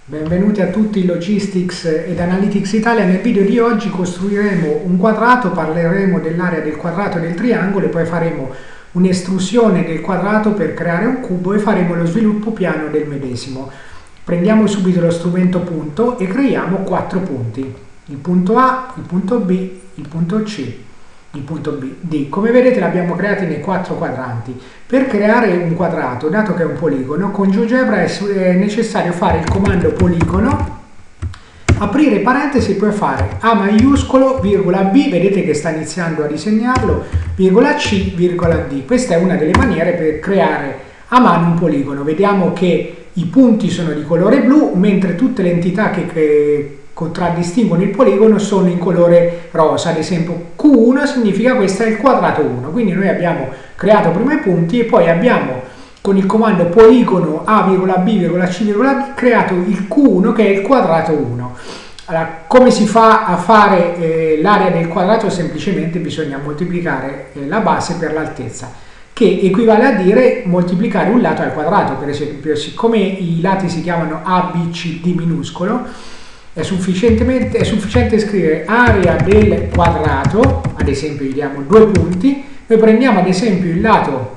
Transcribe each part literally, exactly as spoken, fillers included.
Benvenuti a tutti in Logistics ed Analytics Italia. Nel video di oggi costruiremo un quadrato, parleremo dell'area del quadrato e del triangolo e poi faremo un'estrusione del quadrato per creare un cubo e faremo lo sviluppo piano del medesimo. Prendiamo subito lo strumento punto e creiamo quattro punti. Il punto A, il punto B, il punto C, il punto B, D. Come vedete l'abbiamo creati nei quattro quadranti. Per creare un quadrato, dato che è un poligono, con GeoGebra è necessario fare il comando poligono, aprire parentesi e poi fare A maiuscolo, virgola B, vedete che sta iniziando a disegnarlo, virgola C, virgola D. Questa è una delle maniere per creare a mano un poligono. Vediamo che i punti sono di colore blu, mentre tutte le entità che, che contraddistinguono il poligono sono in colore rosa. Ad esempio Q uno significa questo è il quadrato uno, quindi noi abbiamo creato prima i punti e poi abbiamo con il comando poligono A, B, C, D creato il Q uno che è il quadrato uno. Allora, come si fa a fare eh, l'area del quadrato? Semplicemente bisogna moltiplicare eh, la base per l'altezza, che equivale a dire moltiplicare un lato al quadrato. Per esempio, siccome i lati si chiamano A, B, C, D minuscolo, È, sufficientemente, è sufficiente scrivere area del quadrato, ad esempio gli diamo due punti, noi prendiamo ad esempio il lato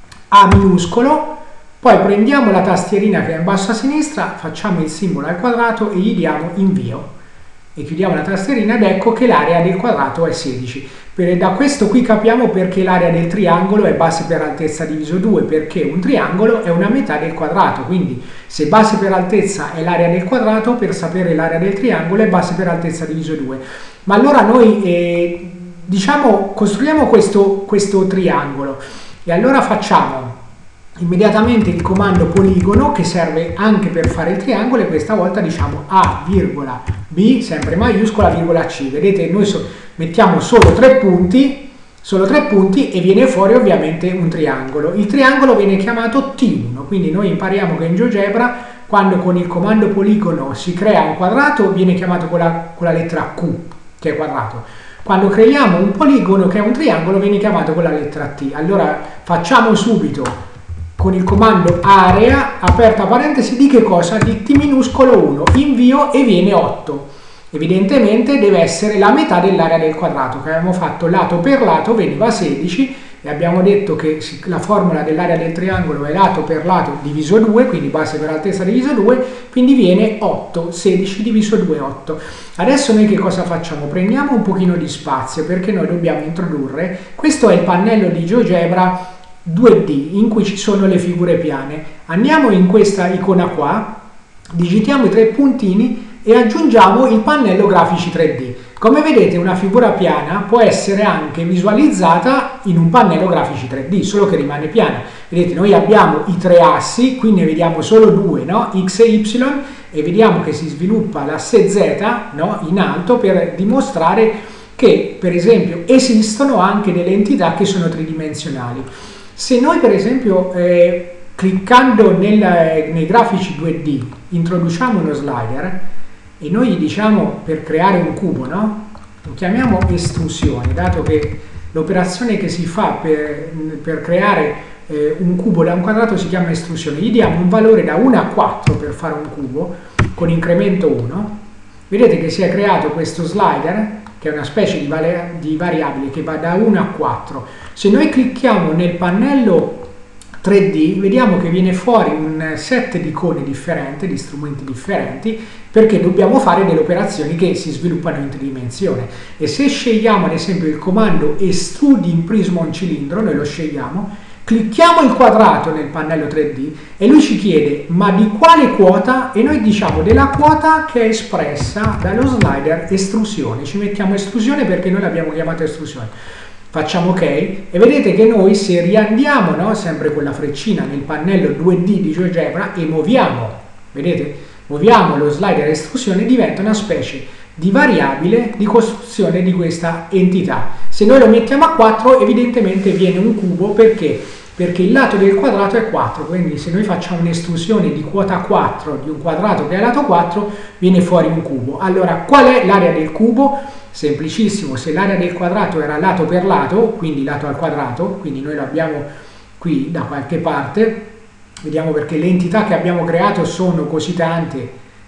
A minuscolo, poi prendiamo la tastierina che è in basso a sinistra, facciamo il simbolo al quadrato e gli diamo invio e chiudiamo la tastierina ed ecco che l'area del quadrato è sedici. Per, da questo qui capiamo perché l'area del triangolo è base per altezza diviso due, perché un triangolo è una metà del quadrato, quindi se base per altezza è l'area del quadrato, per sapere l'area del triangolo è base per altezza diviso due. Ma allora noi eh, diciamo costruiamo questo, questo triangolo e allora facciamo immediatamente il comando poligono che serve anche per fare il triangolo e questa volta diciamo A, virgola, B, sempre maiuscola, virgola C. Vedete, noi so, mettiamo solo tre punti, solo tre punti e viene fuori ovviamente un triangolo. Il triangolo viene chiamato T uno, quindi noi impariamo che in GeoGebra quando con il comando poligono si crea un quadrato viene chiamato con la, con la lettera Q, che è quadrato. Quando creiamo un poligono che è un triangolo viene chiamato con la lettera T. Allora facciamo subito con il comando area, aperta parentesi, di che cosa? Di T minuscolo uno, invio e viene otto. Evidentemente deve essere la metà dell'area del quadrato, che abbiamo fatto lato per lato, veniva sedici, e abbiamo detto che la formula dell'area del triangolo è lato per lato diviso due, quindi base per altezza diviso due, quindi viene otto, sedici diviso due, otto. Adesso noi che cosa facciamo? Prendiamo un pochino di spazio, perché noi dobbiamo introdurre, questo è il pannello di GeoGebra due D in cui ci sono le figure piane. Andiamo in questa icona qua, digitiamo i tre puntini e aggiungiamo il pannello grafici tre D. Come vedete una figura piana può essere anche visualizzata in un pannello grafici tre D, solo che rimane piana. Vedete, noi abbiamo i tre assi, qui ne vediamo solo due, no? X e Y, e vediamo che si sviluppa l'asse Z, no? In alto, per dimostrare che per esempio esistono anche delle entità che sono tridimensionali. Se noi per esempio eh, cliccando nel, nei grafici due D introduciamo uno slider e noi gli diciamo per creare un cubo, no? Lo chiamiamo estrusione, dato che l'operazione che si fa per, per creare eh, un cubo da un quadrato si chiama estrusione. Gli diamo un valore da uno a quattro per fare un cubo con incremento uno. Vedete che si è creato questo slider che è una specie di, di variabile che va da uno a quattro. Se noi clicchiamo nel pannello tre D vediamo che viene fuori un set di icone differente, di strumenti differenti, perché dobbiamo fare delle operazioni che si sviluppano in tridimensione. E se scegliamo ad esempio il comando estrudi in prisma un cilindro, noi lo scegliamo, clicchiamo il quadrato nel pannello tre D e lui ci chiede ma di quale quota, e noi diciamo della quota che è espressa dallo slider estrusione. Ci mettiamo estrusione perché noi l'abbiamo chiamata estrusione. Facciamo ok e vedete che noi se riandiamo, no, sempre con la freccina nel pannello due D di GeoGebra e muoviamo, vedete, muoviamo lo slider estrusione, diventa una specie di variabile di costruzione di questa entità. Se noi lo mettiamo a quattro evidentemente viene un cubo, perché? Perché il lato del quadrato è quattro, quindi se noi facciamo un'estrusione di quota quattro di un quadrato che è lato quattro viene fuori un cubo. Allora qual è l'area del cubo? Semplicissimo, se l'area del quadrato era lato per lato, quindi lato al quadrato, quindi noi lo abbiamo qui da qualche parte, vediamo perché le entità che abbiamo creato sono così tante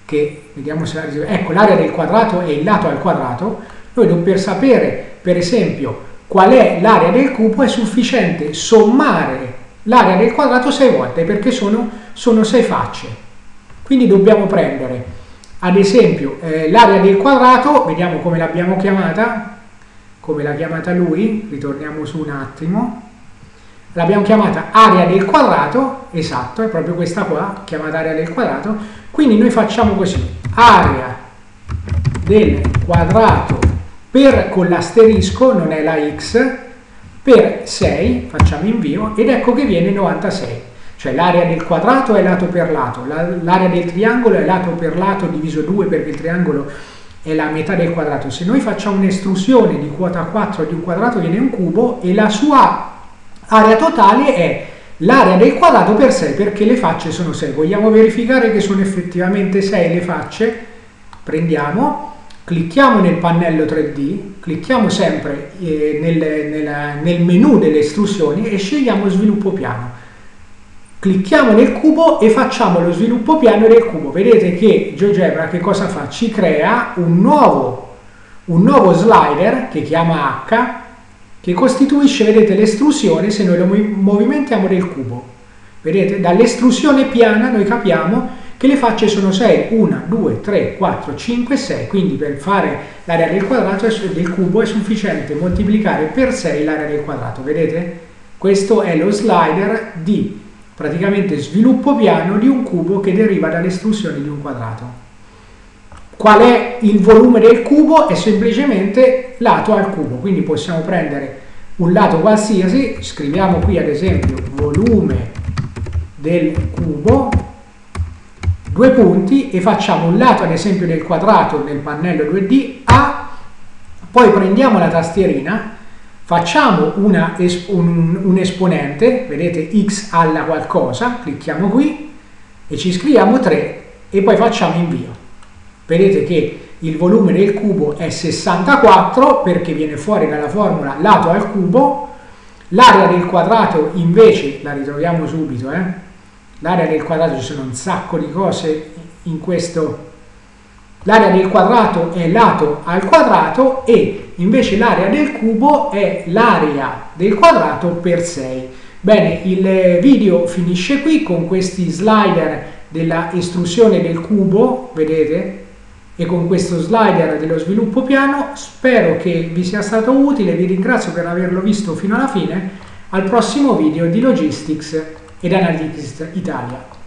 che vediamo se la, ecco, l'area del quadrato è il lato al quadrato. Noi per sapere per esempio qual è l'area del cubo è sufficiente sommare l'area del quadrato sei volte, perché sono, sono sei facce. Quindi dobbiamo prendere ad esempio eh, l'area del quadrato, vediamo come l'abbiamo chiamata, come l'ha chiamata lui, ritorniamo su un attimo. L'abbiamo chiamata area del quadrato, esatto, è proprio questa qua, chiamata area del quadrato. Quindi noi facciamo così, area del quadrato per, con l'asterisco, non è la x, per sei, facciamo invio, ed ecco che viene novantasei. Cioè l'area del quadrato è lato per lato, l'area del triangolo è lato per lato diviso due, perché il triangolo è la metà del quadrato. Se noi facciamo un'estrusione di quota quattro di un quadrato viene un cubo, e la sua area totale è l'area del quadrato per sei, perché le facce sono sei. Vogliamo verificare che sono effettivamente sei le facce? Prendiamo, clicchiamo nel pannello tre D, clicchiamo sempre eh, nel, nel, nel menu delle estrusioni e scegliamo sviluppo piano. Clicchiamo nel cubo e facciamo lo sviluppo piano del cubo. Vedete che GeoGebra che cosa fa? Ci crea un nuovo, un nuovo slider che chiama H, che costituisce, vedete, l'estrusione se noi lo movimentiamo del cubo. Vedete, dall'estrusione piana noi capiamo che le facce sono sei, uno, due, tre, quattro, cinque, sei, quindi per fare l'area del quadrato del cubo è sufficiente moltiplicare per sei l'area del quadrato. Vedete? Questo è lo slider di praticamente sviluppo piano di un cubo che deriva dall'estrusione di un quadrato. Qual è il volume del cubo? È semplicemente lato al cubo, quindi possiamo prendere un lato qualsiasi, scriviamo qui ad esempio volume del cubo, due punti, e facciamo un lato ad esempio del quadrato nel pannello due D A, poi prendiamo la tastierina, facciamo una, un, un esponente, vedete x alla qualcosa, clicchiamo qui e ci scriviamo tre e poi facciamo invio. Vedete che il volume del cubo è sessantaquattro perché viene fuori dalla formula lato al cubo, l'area del quadrato invece la ritroviamo subito, eh? L'area del quadrato, ci sono un sacco di cose in questo, l'area del quadrato è lato al quadrato e invece l'area del cubo è l'area del quadrato per sei. Bene, il video finisce qui con questi slider della estrusione del cubo, vedete? E con questo slider dello sviluppo piano. Spero che vi sia stato utile, vi ringrazio per averlo visto fino alla fine. Al prossimo video di Logistics ed Analytics Italia.